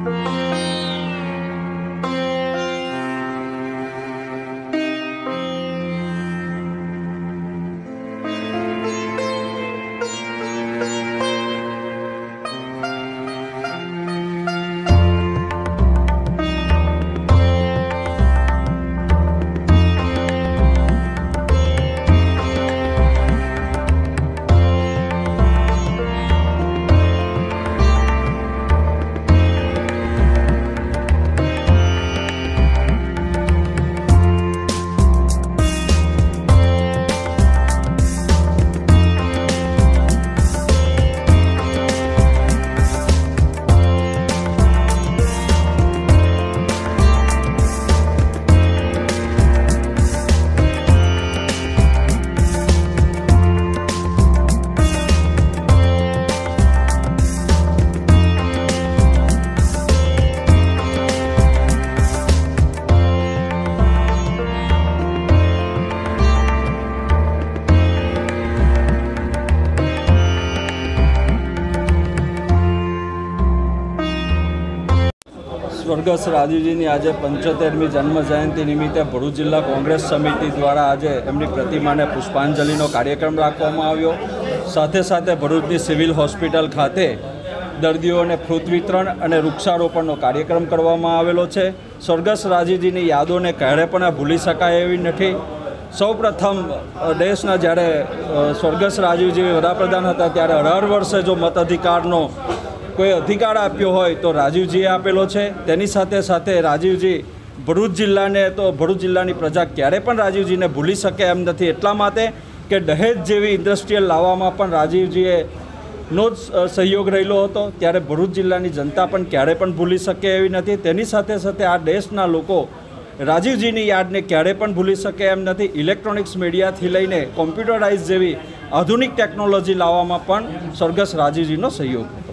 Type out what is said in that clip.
સ્વર્ગસ્થ રાજીવજીની આજે 75મી જન્મ જયંતિ નિમિત્તે ભરૂચ જિલ્લા કોંગ્રેસ સમિતિ દ્વારા આજે એમની પ્રતિમાને પુષ્પાંજલિનો કાર્યક્રમ રાખવામાં આવ્યો। સાથે સાથે ભરૂચની સિવિલ હોસ્પિટલ ખાતે દર્દીઓને ફ્રૂટ વિતરણ અને વૃક્ષારોપણનો કાર્યક્રમ કરવામાં આવેલો છે। સ્વર્ગસ્થ રાજીવજીની યાદોને ક્યારે પણ ભૂલી શકાય એવી નથી। સૌપ્રથમ દેશના જ્યારે સ્વર્ગસ્થ રાજીવજી વડાપ્રધાન હતા ત્યારે 18 વર્ષે જો મતાધિકારનો કોઈ અધિકાર આપ્યો હોય તો રાજીવજીએ આપેલો છે। તેની સાથે સાથે રાજીવજી ભરૂચ જિલ્લાને તો ભરૂચ જિલ્લાની પ્રજા ક્યારે પણ રાજીવજીને ભૂલી શકે એમ નથી। એટલા માટે કે દહેજ જેવી ઇન્ડસ્ટ્રીયલ લાવવામાં પણ રાજીવજીએ નો જ સહયોગ રહેલો હતો, ત્યારે ભરૂચ જિલ્લાની જનતા પણ ક્યારે પણ ભૂલી શકે એવી નથી। તેની સાથે સાથે આ દેશના લોકો રાજીવજીની યાદને ક્યારે પણ ભૂલી શકે એમ નથી। ઇલેક્ટ્રોનિક્સ મીડિયાથી લઈને કોમ્પ્યુટરાઇઝ જેવી આધુનિક ટેકનોલોજી લાવવામાં પણ સ્વર્ગસ્થ રાજીવજીનો સહયોગ હતો।